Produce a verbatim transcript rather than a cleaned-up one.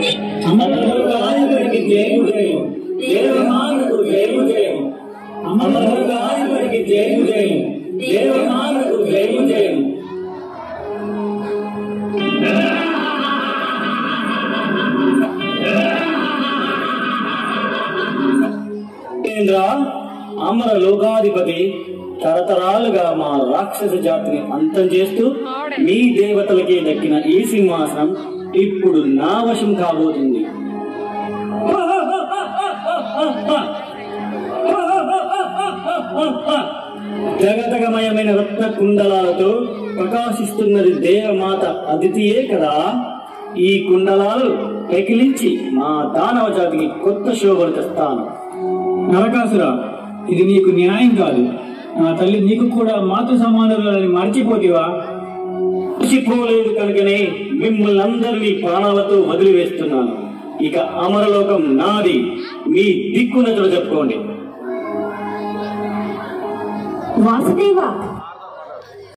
అమరలోకానికి జయము జయము, దేవమాతకు జయము జయము. అమరలోకానికి జయము జయము, దేవమాతకు జయము జయము. అమర లోకాధిపతి తరతరాలుగా మా రాక్షస జాతిని అంతం చేస్తూ మీ దేవతలకే దక్కిన ఈ సింహాసనం ఇప్పుడు నా వశం కాబోతుంది. జగతగమయమైన రత్న కుండలాలతో ప్రకాశిస్తున్నది దేవమాత అదితియే కదా. ఈ కుండలాలు పెకిలించి మా దానవ జాతికి కొత్త శోభను తెస్తాను. నరకాసురా, ఇది నీకు న్యాయం కాదు. నా తల్లి నీకు కూడా మాతృ సమానులని మర్చిపోతివా? మర్చిపోలేదు కనుకనే మిమ్మల్ని అందరినీ ప్రాణాలతో వదిలివేస్తున్నాను. ఇక అమరలోకం నాది, మీ దిక్కునతులు చెప్పుకోండి. వాసుదేవ,